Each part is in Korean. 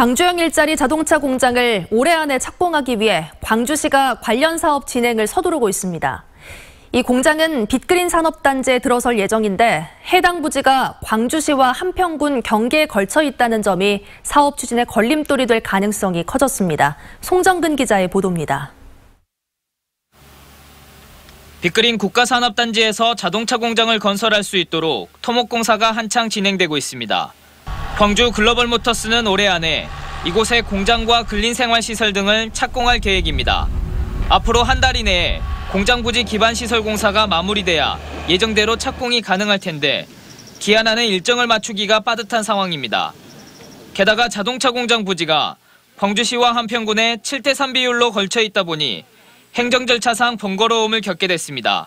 광주형 일자리 자동차 공장을 올해 안에 착공하기 위해 광주시가 관련 사업 진행을 서두르고 있습니다. 이 공장은 빅그린 산업단지에 들어설 예정인데 해당 부지가 광주시와 한평군 경계에 걸쳐 있다는 점이 사업 추진에 걸림돌이 될 가능성이 커졌습니다. 송정근 기자의 보도입니다. 빅그린 국가산업단지에서 자동차 공장을 건설할 수 있도록 토목공사가 한창 진행되고 있습니다. 광주 글로벌모터스는 올해 안에 이곳에 공장과 근린생활시설 등을 착공할 계획입니다. 앞으로 한 달 이내에 공장 부지 기반시설 공사가 마무리돼야 예정대로 착공이 가능할 텐데 기한 안에 일정을 맞추기가 빠듯한 상황입니다. 게다가 자동차 공장 부지가 광주시와 한평군에 7대3 비율로 걸쳐 있다 보니 행정 절차상 번거로움을 겪게 됐습니다.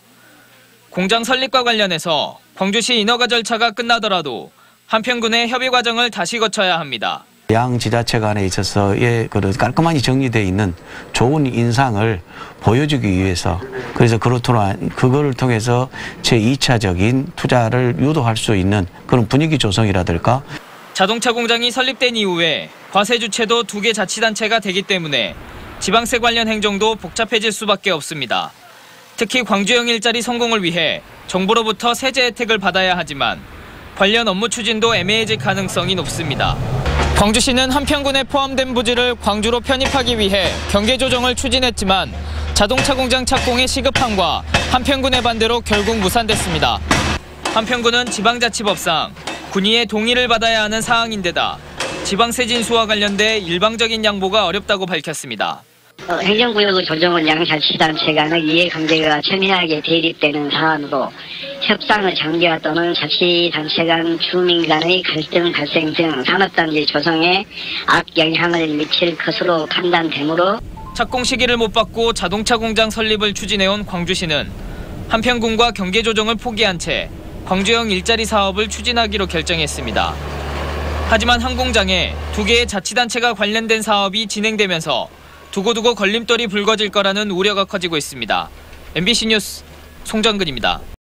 공장 설립과 관련해서 광주시 인허가 절차가 끝나더라도 한평군의 협의 과정을 다시 거쳐야 합니다. 양 지자체 간에 있어서의 깔끔하게 정리되어 있는 좋은 인상을 보여주기 위해서 그래서 그거를 통해서 제2차적인 투자를 유도할 수 있는 그런 분위기 조성이라든가. 자동차 공장이 설립된 이후에 과세 주체도 2개 자치단체가 되기 때문에 지방세 관련 행정도 복잡해질 수밖에 없습니다. 특히 광주형 일자리 성공을 위해 정부로부터 세제 혜택을 받아야 하지만 관련 업무 추진도 애매해질 가능성이 높습니다. 광주시는 한평군에 포함된 부지를 광주로 편입하기 위해 경계 조정을 추진했지만 자동차 공장 착공의 시급함과 한평군의 반대로 결국 무산됐습니다. 한평군은 지방자치법상 군의의 동의를 받아야 하는 사항인데다 지방세 진수와 관련돼 일방적인 양보가 어렵다고 밝혔습니다. 행정구역 조정은 양자치단체 간의 이해관계가 첨예하게 대립되는 사안으로 협상의 장기화 또는 자치단체 간 주민 간의 갈등 발생 등 산업단지 조성에 악영향을 미칠 것으로 판단되므로 착공 시기를 못 받고 자동차 공장 설립을 추진해온 광주시는 한평군과 경계 조정을 포기한 채 광주형 일자리 사업을 추진하기로 결정했습니다. 하지만 한 공장에 2개의 자치단체가 관련된 사업이 진행되면서 두고두고 걸림돌이 불거질 거라는 우려가 커지고 있습니다. MBC 뉴스 송정근입니다.